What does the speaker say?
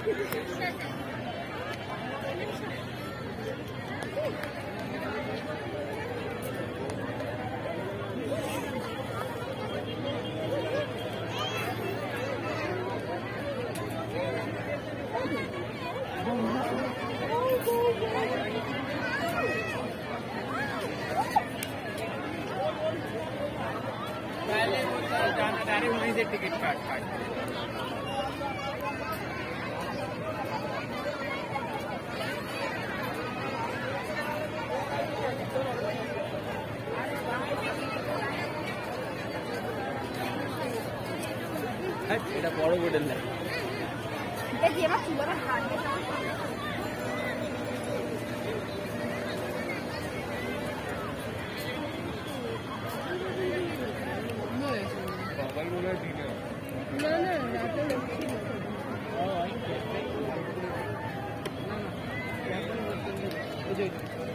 पहले जाना डायरेक्ट वहीं से टिकट काट এটা বড় হোটেল না এই যে আমার চুলাটা হাত দিয়ে ना ना रात में